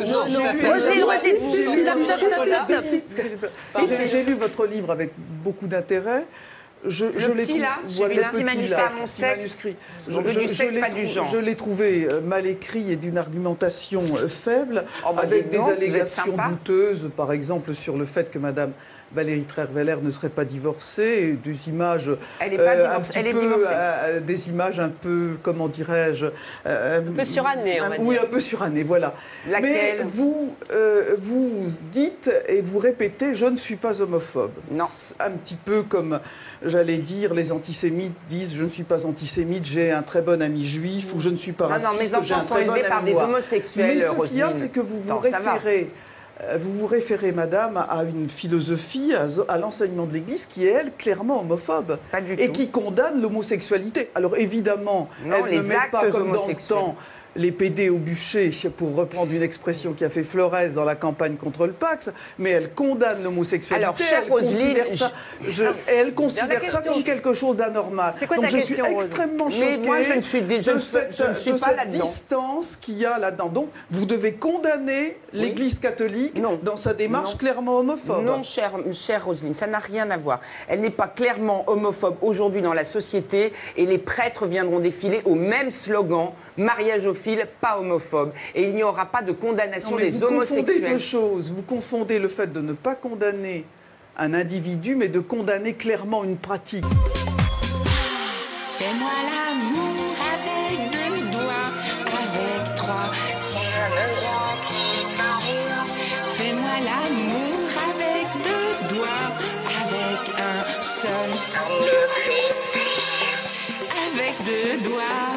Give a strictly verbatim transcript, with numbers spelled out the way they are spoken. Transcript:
Non, j'ai lu votre livre avec beaucoup d'intérêt. Je, le je petit là, voilà, celui-là, le petit manuscrit, là, mon petit sexe, manuscrit. je, je, du sexe, pas du genre. Je l'ai trouvé mal écrit et d'une argumentation faible, oh bah avec des non, allégations douteuses, par exemple sur le fait que Madame Valérie Trierweiler ne serait pas divorcée, et des images, elle est pas euh, divorcée. un petit elle est peu, divorcée. euh, des images un peu, comment dirais-je, euh, un peu surannées, on va dire. Oui, un peu surannées, voilà. Laquelle? Mais vous, euh, vous dites et vous répétez, je ne suis pas homophobe. Non. Un petit peu comme, j'allais dire, les antisémites disent, je ne suis pas antisémite, j'ai un très bon ami juif, ou je ne suis pas non, raciste, non, mes enfants j'ai un sont très bon élevés par ami des noir. homosexuels. Mais ce qu'il y a, c'est que vous vous non, référez... Vous vous référez, madame, à une philosophie, à, à l'enseignement de l'Église qui est, elle, clairement homophobe. Pas du et tout. qui condamne l'homosexualité. Alors, évidemment, non, elle les ne met pas, comme dans le temps, les pédés au bûcher, pour reprendre une expression qui a fait Flores dans la campagne contre le Pax, mais elle condamne l'homosexualité. Alors, chère elle Roselyne, considère ça, je, elle considère ça comme quelque chose d'anormal. C'est quoi Donc, ta je question, suis extrêmement Rose choquée mais moi, je ne suis, je de ne, cette, je ne suis de pas cette là-dedans. distance qu'il y a là-dedans. Donc, vous devez condamner oui. l'Église catholique non. dans sa démarche non. clairement homophobe. Non, chère, chère Roselyne, ça n'a rien à voir. Elle n'est pas clairement homophobe aujourd'hui dans la société et les prêtres viendront défiler au même slogan, mariageophile, pas homophobe. Et il n'y aura pas de condamnation non, mais des vous homosexuels. Vous confondez deux choses. Vous confondez le fait de ne pas condamner un individu, mais de condamner clairement une pratique. Fais-moi l'amour avec deux doigts, avec trois, c'est le roi qui parle. Fais-moi l'amour avec deux doigts, avec un seul, ça me fait. Avec deux doigts.